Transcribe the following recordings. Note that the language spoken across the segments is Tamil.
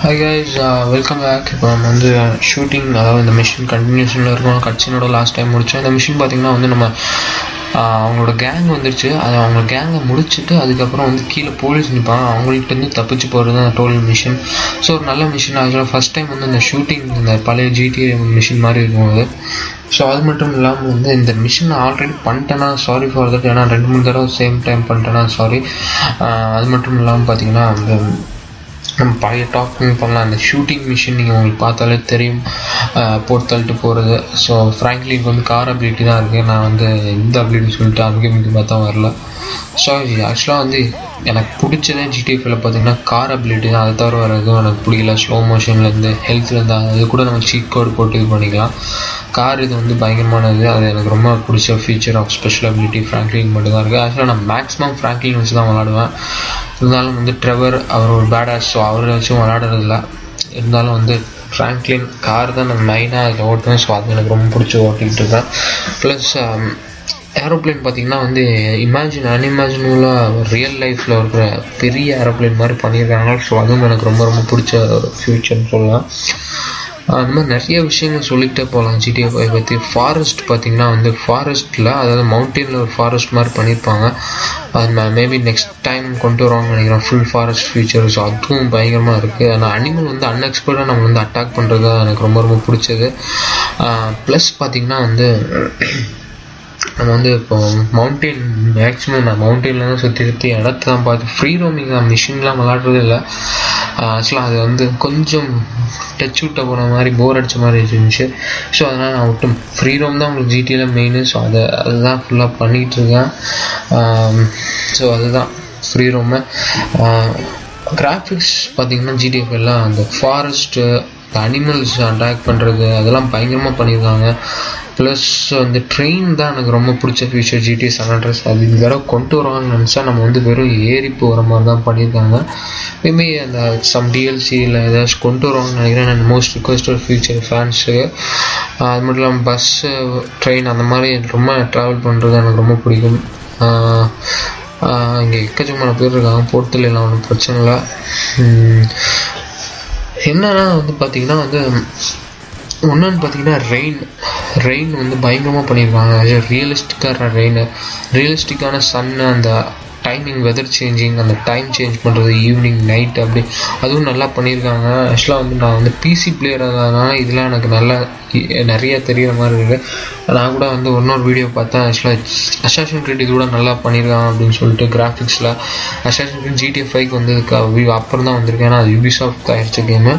Hi guys, welcome back. இப்போ நம்ம வந்து ஷூட்டிங், அதாவது இந்த மிஷின் கண்டினியூஷனில் இருக்கும். கட்சினோட லாஸ்ட் டைம் முடித்தோம். இந்த மிஷின் பார்த்திங்கன்னா வந்து நம்ம அவங்களோட கேங் வந்துருச்சு. அது அவங்க கேங்கை முடிச்சுட்டு அதுக்கப்புறம் வந்து கீழே போலீஸ் நிற்பாங்க. அவங்கள்ட்ட தப்பிச்சு போகிறது தான் டோட்டல் மிஷின். ஸோ ஒரு நல்ல மிஷின். ஆக்சுவலாக ஃபஸ்ட் டைம் வந்து இந்த ஷூட்டிங் இந்த பழைய GTA மிஷின் மாதிரி இருக்கும் அது. ஸோ அது மட்டும் இல்லாமல் வந்து இந்த மிஷின் ஆல்ரெடி பண்ணிட்டேன்னா சாரி ஃபார் தட். ஏன்னா 2-3 தடவை சேம் டைம் பண்ணிட்டேன்னா சாரி. அது மட்டும் இல்லாமல் பார்த்திங்கன்னா அந்த நம்ம பழைய டாக்கிங் பண்ணலாம். அந்த ஷூட்டிங் மிஷின் நீங்கள் உங்களுக்கு பார்த்தாலே தெரியும், போட்டு தள்ளிட்டு போகிறது. ஸோ ஃப்ராங்க்லிக்கு வந்து கார் அபிலிட்டி தான் இருக்குது. நான் வந்து இந்த அபிலிட்டி சொல்லிட்டு அதுக்கு பார்த்தா வரல. ஸோ ஆக்சுவலாக வந்து எனக்கு பிடிச்சதே GTA 5 பார்த்திங்கன்னா கார் அபிலிட்டி தான். அதை தவிர வேறு எதுவும் எனக்கு பிடிக்கல. ஸ்லோ மோஷன்லேருந்து ஹெல்த்லேருந்து அது கூட நம்ம சீட் கோடு போட்டு இது பண்ணிக்கலாம். கார் இது வந்து பயங்கரமானது. அது எனக்கு ரொம்ப பிடிச்ச feature of special ability Franklin மட்டும் தான் இருக்குது. ஆக்சுவலாக நான் மேக்ஸிமம் ஃப்ராங்க்லின் வச்சு தான் விளாடுவேன். இருந்தாலும் வந்து ட்ரெவர் அவர் ஒரு பேடாஸ், ஸோ அவரை வச்சும் விளாடுறதில்ல. இருந்தாலும் வந்து ஃப்ராங்க்லின் கார் தான் நான் மெயினாக அதில் ஓட்டுவேன். ஸோ அது எனக்கு ரொம்ப பிடிச்சி ஓட்டிக்கிட்டு இருக்கேன். ப்ளஸ் ஏரோப்ளேன் பார்த்திங்கன்னா வந்து அன்இமேஜினபுளாக ரியல் லைஃப்பில் இருக்கிற பெரிய ஏரோப்ளேன் மாதிரி பண்ணியிருக்காங்க. ஸோ அதுவும் எனக்கு ரொம்ப ரொம்ப பிடிச்ச ஒரு ஃபியூச்சர்னு சொல்லலாம். அந்த மாதிரி நிறைய விஷயங்கள் சொல்லிக்கிட்டே போகலாம் GTA 5 பற்றி. ஃபாரஸ்ட் பார்த்திங்கன்னா வந்து ஃபாரஸ்ட்டில், அதாவது மவுண்டெயினில் ஒரு ஃபாரஸ்ட் மாதிரி பண்ணியிருப்பாங்க. அது மேபி நெக்ஸ்ட் டைம் கொண்டு வருவாங்கன்னு நினைக்கிறேன், ஃபுல் ஃபாரஸ்ட் ஃபீச்சர்ஸ். அதுவும் பயங்கரமாக இருக்குது. ஆனால் அனிமல் வந்து அன்எக்ஸ்பெக்டாக நம்ம வந்து அட்டாக் பண்ணுறது எனக்கு ரொம்ப ரொம்ப பிடிச்சது. ப்ளஸ் பார்த்திங்கன்னா வந்து நம்ம வந்து இப்போ மவுண்டெயின் மேக்ஸிமம் நான் மவுண்டெயினில் தான் சுற்றி இடத்த தான் பார்த்து ஃப்ரீ ரோமிங் தான். மிஷின்லாம் விளாட்றது இல்லை. ஆக்சுவலாக அது வந்து கொஞ்சம் டச் விட்ட போன மாதிரி போர் அடித்த மாதிரி இருந்துச்சு. ஸோ அதனால் நான் விட்டு ஃப்ரீ ரோம் தான் உங்களுக்கு GTAல மெயின். ஸோ அதுதான் ஃபுல்லாக பண்ணிகிட்ருக்கேன். ஸோ அதுதான் ஃப்ரீ ரோமு. கிராஃபிக்ஸ் பார்த்திங்கன்னா GTA 5 அந்த ஃபாரஸ்ட்டு, அனிமல்ஸ் அட்டாக் பண்ணுறது அதெல்லாம் பயங்கரமாக பண்ணியிருக்காங்க. ப்ளஸ் அந்த ட்ரெயின் தான் எனக்கு ரொம்ப பிடிச்ச ஃபீச்சர் GTA San Andreas. அது இந்த தடவை கொண்டு வருவாங்கன்னு நினச்சா நம்ம வந்து வெறும் ஏறி போகிற மாதிரி தான் பண்ணியிருக்காங்க. மேபி அந்த சம் DLCயில் ஏதாச்சும் கொண்டு வருவாங்கன்னு நினைக்கிறேன். நான் மோஸ்ட் ரிக்வெஸ்டட் ஃபீச்சர் ஃபேன்ஸுக்கு. அது மட்டும் இல்லாமல் பஸ்ஸு, ட்ரெயின் அந்த மாதிரி ரொம்ப ட்ராவல் பண்ணுறது எனக்கு ரொம்ப பிடிக்கும். இங்கே எக்கச்சக்கமான பேர் இருக்காங்க, போர்ட்டலாம் ஒன்றும் பிரச்சனை இல்லை. என்னன்னா வந்து பார்த்திங்கன்னா வந்து ஒன்றுன்னு பார்த்திங்கன்னா ரெயின் வந்து பயங்கரமாக பண்ணியிருக்காங்க. ரியலிஸ்டிக்கான சன்னு, அந்த டைமிங், வெதர் சேஞ்சிங், அந்த டைம் சேஞ்ச் பண்ணுறது, ஈவினிங் நைட் அப்படி அதுவும் நல்லா பண்ணியிருக்காங்க. ஆக்சுவலாக வந்து நான் வந்து PC பிளேயர் அதனால இதெல்லாம் எனக்கு நல்லா நிறையா தெரிகிற மாதிரி இருக்குது. நான் கூட வந்து இன்னொரு வீடியோ பார்த்தேன். ஆக்சுவலாக Assassin's Creed இது கூட நல்லா பண்ணியிருக்காங்க அப்படின்னு சொல்லிட்டு கிராஃபிக்ஸில். Assassin's Creed GTA 5 வந்து அப்புறம் தான் வந்திருக்கேன். ஏன்னா அது Ubisoft ஆயிடுச்சு கேமு.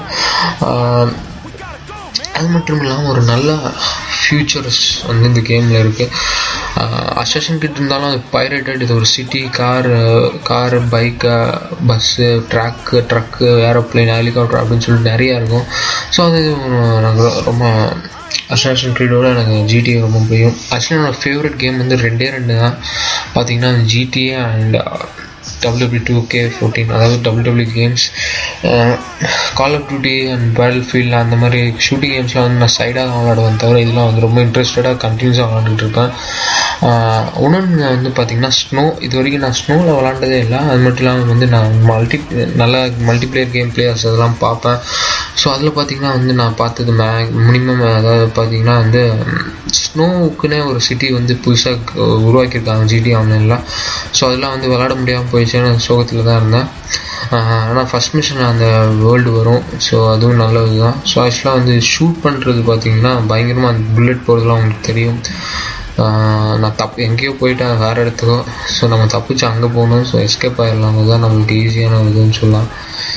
அது மட்டும் இல்லாமல் ஒரு நல்ல ஃபியூச்சர்ஸ் வந்து இந்த கேமில் இருக்குது. Assassin's Creed இருந்தாலும் அது பைரேட்டட். இது ஒரு city, car, bike, bus, truck, aeroplane, helicopter அப்படின்னு சொல்லிட்டு நிறையா இருக்கும். ஸோ அது எனக்கு ரொம்ப Assassin's Creed-ஓட எனக்கு GTA ரொம்ப பிடிக்கும். ஆக்சுவலாக என்னோடய ஃபேவரட் கேம் வந்து 2 தான் பார்த்திங்கன்னா GTA அண்ட் WWE 2K14, அதாவது WWE games. Call of duty and Battlefield அந்த மாதிரி ஷூட்டிங் கேம்ஸ்லாம் வந்து நான் சைடாக தான் விளாடுவேன். தவிர இதெல்லாம் வந்து ரொம்ப இன்ட்ரெஸ்டடாக கண்டினியூஸாக விளாண்டுட்டு இருப்பேன். இன்னொன்று வந்து பார்த்திங்கன்னா ஸ்னோ. இது வரைக்கும் நான் ஸ்னோவில் விளாண்டதே இல்லை. அது மட்டும் இல்லாமல் வந்து நான் நல்லா மல்டிப்ளேயர் கேம் பிளேயர்ஸ் அதெல்லாம் பார்ப்பேன். ஸோ அதில் பார்த்திங்கன்னா வந்து நான் பார்த்தது மினிமம், அதாவது பார்த்திங்கன்னா வந்து ஸ்னோவுக்குன்னே ஒரு சிட்டி வந்து புதுசாக உருவாக்கியிருக்காங்க GTA ஆன்லைனில். ஸோ அதெல்லாம் வந்து விளாட முடியாமல் போயிடுச்சுன்னு சோகத்தில் தான் இருந்தேன். ஆனால் ஃபஸ்ட் மிஷன் அந்த வேர்ல்டு வரும். ஸோ அதுவும் நல்லது தான். ஸோ ஆக்சுவலாக வந்து ஷூட் பண்ணுறது பார்த்திங்கன்னா பயங்கரமாக அந்த புல்லட் போகிறதுலாம் உங்களுக்கு தெரியும். நான் எங்கேயோ போயிட்டேன் வேறு இடத்துக்கோ. ஸோ நம்ம தப்பிச்சு அங்கே போகணும். ஸோ எஸ்கேப் ஆகிடலாம். அதுதான் நம்மளுக்கு ஈஸியான இதுன்னு சொல்லலாம்.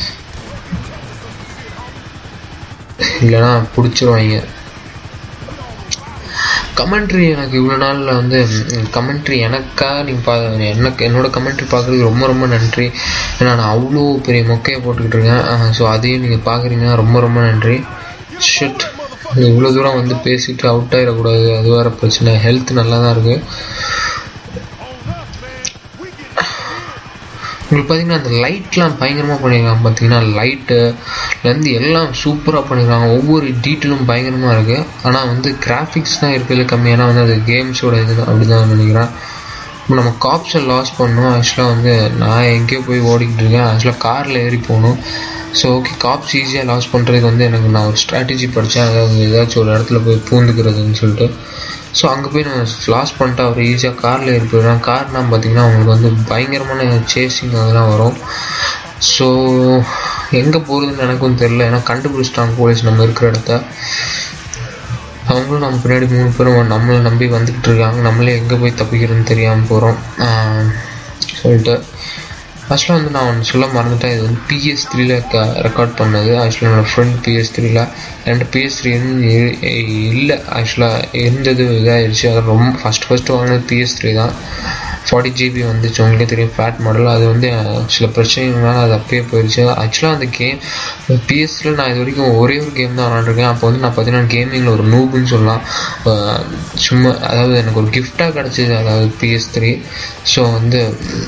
இல்லைன்னா பிடிச்சிருவாங்க. கமெண்ட்ரி எனக்கு இவ்வளோ நாளில் வந்து கமெண்ட்ரி எனக்காக நீங்கள் என்னோடய கமெண்ட்ரி பார்க்குறதுக்கு ரொம்ப ரொம்ப நன்றி. ஏன்னா நான் அவ்வளோ பெரிய மொக்கையை போட்டுக்கிட்டு இருக்கேன். ஸோ அதையும் நீங்கள் பார்க்குறீங்கன்னா ரொம்ப ரொம்ப நன்றி. ஷிட், இவ்வளோ தூரம் வந்து பேசிட்டு அவுட் ஆகிடக்கூடாது, அது வேறு பிரச்சனை. ஹெல்த் நல்லா தான் இருக்குது. உங்களுக்கு பார்த்திங்கன்னா அந்த லைட்லாம் பயங்கரமாக பண்ணியிருக்காங்க. பார்த்திங்கன்னா லைட்டுலேருந்து எல்லாம் சூப்பராக பண்ணியிருக்காங்க. ஒவ்வொரு டீட்டெயிலும் பயங்கரமாக இருக்குது. ஆனால் வந்து கிராஃபிக்ஸ் தான் இருக்கிறதுல கம்மி. ஏன்னா வந்து அது கேம்ஸோட இது அப்படி தான் நினைக்கிறேன். நம்ம காப்ஸை லாஸ் பண்ணோம். ஆக்சுவலாக வந்து நான் எங்கேயோ போய் ஓடிக்கிட்டு இருக்கேன். ஆக்சுவலாக காரில் ஏறி போகணும். ஸோ ஓகே, காப்ஸ் ஈஸியாக லாஸ் பண்ணுறதுக்கு வந்து எனக்கு நான் ஒரு ஸ்ட்ராட்டஜி படித்தேன். அதாவது ஏதாச்சும் ஒரு இடத்துல போய் பூந்துக்கிறதுன்னு சொல்லிட்டு. ஸோ அங்கே போய் நான் லாஸ் பண்ணிட்டு அவர் ஈஸியாக காரில் ஏறி போயிடுவேன். கார்னால் பார்த்திங்கன்னா அவங்களுக்கு வந்து பயங்கரமான சேசிங் அதெல்லாம் வரும். ஸோ எங்கே போகிறதுன்னு எனக்கும் தெரில. ஏன்னா கண்டுபிடிச்சிட்டாங்க போலீஸ் நம்ம இருக்கிற இடத்த. அவங்களும் நம்ம பின்னாடி 3 பேரும் நம்மளை நம்பி வந்துக்கிட்டு இருக்காங்க. நம்மளே எங்கே போய் தப்பிக்கிறதுன்னு தெரியாமல் போகிறோம் சொல்லிட்டு. ஆக்சுவலாக வந்து நான் ஒன்று சொல்ல மறந்துட்டேன். இது வந்து PS3 ரெக்கார்ட் பண்ணது. ஆக்சுவலாக என்னோடய ஃப்ரெண்ட் PS3 என்கிட்ட PS3 இல்லை. ஆக்சுவலாக இருந்தது இதாகிடுச்சு. அது ரொம்ப ஃபஸ்ட்டு வாங்கினது PS3 தான். 40 GB வந்துச்சு. உங்களுக்கே தெரியும், ஃபேட் மாடல். அது வந்து சில பிரச்சனைகள்னால அது அப்பயே போயிடுச்சு. ஆக்சுவலாக அந்த கேம் PS3 நான் இது வரைக்கும் ஒரே ஒரு கேம் தான் விளாண்டுருக்கேன். அப்போ வந்து நான் பார்த்தீங்கன்னா கேமிங்கில் ஒரு நூபுன்னு சொல்லலாம். சும்மா அதாவது எனக்கு ஒரு கிஃப்டாக கிடச்சிது, அதாவது PS3. ஸோ வந்து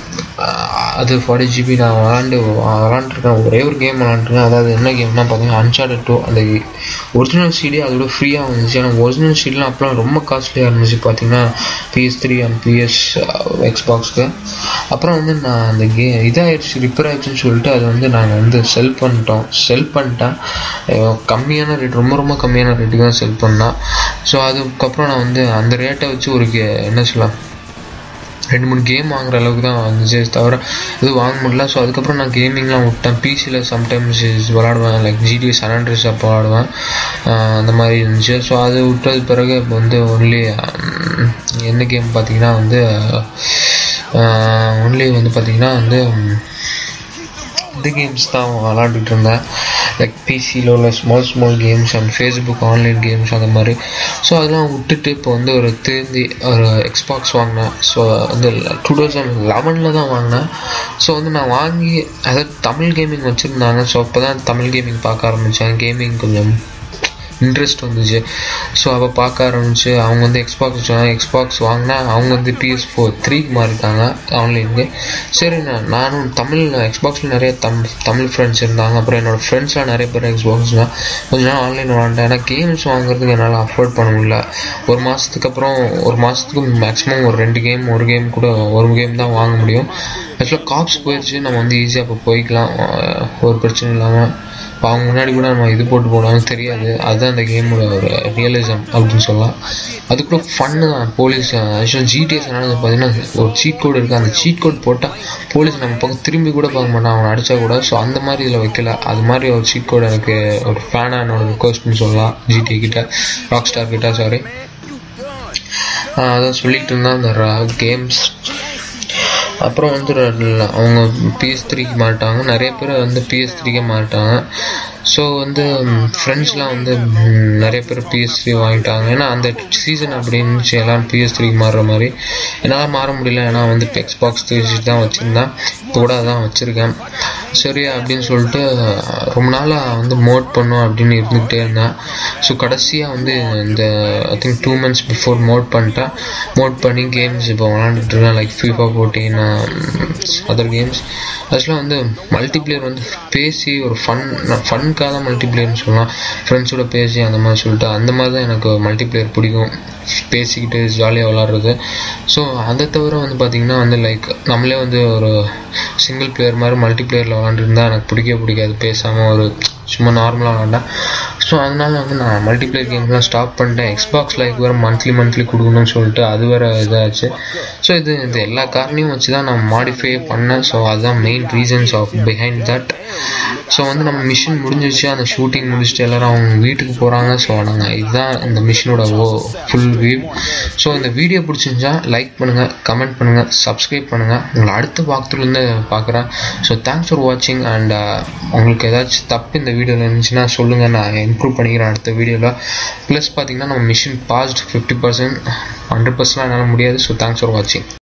அது 40 GB நான் விளாண்டுருக்கேன். ஒரே ஒரு கேம் விளாண்டுருக்கேன். அதாவது என்ன கேம்னா பார்த்தீங்கன்னா Uncharted 2. அந்த ஒரிஜினல் CD அதோட ஃப்ரீயாக வந்துச்சு. ஆனால் ஒரிஜினல் CDலாம் அப்போலாம் ரொம்ப காஸ்ட்லியாக இருந்துச்சு பார்த்தீங்கன்னா PS3 அண்ட் PS Xboxக்கு. அப்புறம் வந்து நான் அந்த இதாகிடுச்சு, ரிப்பேர் ஆகிடுச்சுன்னு சொல்லிட்டு அதை வந்து நாங்கள் வந்து செல் பண்ணிட்டேன். கம்மியான ரேட், ரொம்ப கம்மியான ரேட்டுக்கு தான் செல் பண்ணேன். ஸோ அதுக்கப்புறம் நான் வந்து அந்த ரேட்டை வச்சு ஒரு என்ன சொல்லலாம் 2-3 கேம் வாங்குற அளவுக்கு தான் வந்துச்சு, தவிர இது வாங்க முடியல. ஸோ அதுக்கப்புறம் நான் கேமிங்லாம் விட்டேன். பிசியில் சம்டைம்ஸ் விளாடுவேன், லைக் GTA San Andreas அப்போ விளாடுவேன். அந்த மாதிரி இருந்துச்சு. ஸோ அது விட்டது பிறகு இப்போ வந்து ஒன்லி என்ன கேம் பார்த்தீங்கன்னா வந்து ஒன்லி வந்து பார்த்திங்கன்னா வந்து இந்த கேம்ஸ் தான் விளாண்டுட்டு இருந்தேன். லைக் பிசியில் உள்ள small games and Facebook online games அந்த மாதிரி. ஸோ அதெல்லாம் விட்டுட்டு இப்போ வந்து ஒரு எக்ஸ்பாக்ஸ் வாங்கினேன். ஸோ வந்து 2011 தான் வாங்கினேன். ஸோ வந்து நான் வாங்கி அதாவது தமிழ் கேமிங் வச்சுருந்தாங்க. ஸோ அப்போ தான் தமிழ் கேமிங் பார்க்க ஆரம்பித்தேன். கேமிங் கொஞ்சம் இன்ட்ரெஸ்ட் வந்துச்சு. ஸோ அப்போ பார்க்க ஆரம்பிச்சு அவங்க வந்து எக்ஸ்பாக்ஸ் வாங்கினா அவங்க வந்து PS3 மாறிட்டாங்க ஆன்லைனுக்கு. சரி, நானும் எக்ஸ்பாக்ஸில் நிறைய தமிழ் ஃப்ரெண்ட்ஸ் இருந்தாங்க. அப்புறம் என்னோடய ஃப்ரெண்ட்ஸ்லாம் நிறைய பேர் எக்ஸ்பாக்ஸ்லாம் கொஞ்ச நாள் ஆன்லைன் விளாண்டேன். ஏன்னா கேம்ஸ் வாங்குறதுக்கு என்னால் அஃபோர்ட் பண்ண முடியல. ஒரு மாதத்துக்கு மேக்ஸிமம் ஒரு 2 கேம், ஒரு கேம் தான் வாங்க முடியும். ஆக்சுவலாக காப்ஸ் போயிடுச்சு. நம்ம வந்து ஈஸியாக அப்போ போய்க்கலாம், ஒரு பிரச்சனை இல்லாமல். இப்போ அவங்க முன்னாடி கூட நம்ம இது போட்டு போனாலும் தெரியாது. அதுதான் அந்த கேமோட ஒரு ரியலிசம் அப்படின்னு சொல்லலாம். அது கூட ஃபன்னு தான். போலீஸ் ஆக்சுவலாக GTA San Andreas பார்த்தீங்கன்னா ஒரு சீட் கோடு இருக்குது. அந்த சீட் கோட் போட்டால் போலீஸ் நம்ம பக்கம் திரும்பி கூட பார்க்க மாட்டான், அவனை அடித்தா கூட. ஸோ அந்த மாதிரி இதில் வைக்கல. அது மாதிரி ஒரு சீட் கோடு எனக்கு ஒரு ஃபேனாக என்னோட ரிக்வஸ்ட்னு சொல்லலாம். GTA கிட்ட, ராக்ஸ்டார் கிட்ட, சாரி. அதான் சொல்லிகிட்டு இருந்தால் அந்த கேம்ஸ். அப்புறம் வந்து அவங்க PS3க்கு மாறிட்டாங்க. நிறைய பேர் வந்து PS3க்கே மாறிட்டாங்க. ஸோ வந்து ஃப்ரெண்ட்ஸ்லாம் வந்து நிறைய பேர் PS3 வாங்கிட்டாங்க. ஏன்னா அந்த சீசன் அப்படின்னு எல்லாம் PS3க்கு மாறுற மாதிரி. என்னால் மாற முடியல. ஏன்னா வந்து Xbox 360 தான் வச்சுருந்தேன். இப்போ கூட அதான் வச்சுருக்கேன். சரி அப்படின்னு சொல்லிட்டு ரொம்ப நாளாக வந்து மோட் பண்ணோம் அப்படின்னு இருந்துக்கிட்டே இருந்தேன். ஸோ கடைசியாக வந்து இந்த I think 2 months before mod பண்ணி கேம்ஸ் இப்போ விளாண்டுட்டு இருக்கேன். Like FIFA 14 other games. ஆக்சுவலாக வந்து மல்டிப்ளேயர் வந்து பேசி ஒரு ஃபன்காக தான் மல்டிப்ளேயர்னு சொல்லலாம். ஃப்ரெண்ட்ஸோட பேசி அந்த மாதிரி சொல்லிட்டு அந்த மாதிரி தான் எனக்கு மல்டிப்ளேயர் பிடிக்கும், பேசிக்கிட்டு ஜாலியாக விளாட்றது. ஸோ அதை தவிர வந்து பார்த்திங்கன்னா வந்து லைக் நம்மளே வந்து ஒரு சிங்கிள் பிளேயர் மாதிரி மல்டிப்ளேயரில் விளாண்டுருந்தா எனக்கு பிடிக்காது. பேசாமல் ஒரு சும்மா நார்மலாக விளாண்டேன். ஸோ அதனால வந்து நான் மல்டிப்ளேயர் கேம்ஸ்லாம் ஸ்டாப் பண்ணிட்டேன். எக்ஸ்பாக்ஸ் லைக் வேறு மந்த்லி கொடுக்கணும்னு சொல்லிட்டு அது வேறு இதாச்சு. ஸோ இது எல்லா காரணையும் வச்சு தான் நான் மாடிஃபை பண்ணேன். ஸோ அதுதான் main reasons of behind that. So வந்து நம்ம மிஷின் முடிஞ்சிச்சு. அந்த ஷூட்டிங் முடிச்சுட்டு எல்லோரும் அவங்க வீட்டுக்கு போகிறாங்க. ஸோ நாங்கள் இதுதான் இந்த மிஷினோட ஃபுல் வியூ. ஸோ இந்த வீடியோ பிடிச்சிருந்துச்சா லைக் பண்ணுங்கள், கமெண்ட் பண்ணுங்கள், சப்ஸ்கிரைப் பண்ணுங்கள். உங்களை அடுத்த வாக்துலேருந்து பார்க்குறேன். ஸோ தேங்க்ஸ் ஃபார் வாட்சிங். அண்ட் உங்களுக்கு ஏதாச்சும் தப்பு இந்த வீடியோவில் இருந்துச்சுன்னா சொல்லுங்கள், நான் இம்ப்ரூவ் பண்ணிக்கிறேன் அடுத்த வீடியோவில். ப்ளஸ் பார்த்தீங்கன்னா நம்ம மிஷின் பாஸ்ட் 50%, 100% என்னால் முடியாது. ஸோ தேங்க்ஸ் ஃபார் வாட்சிங்.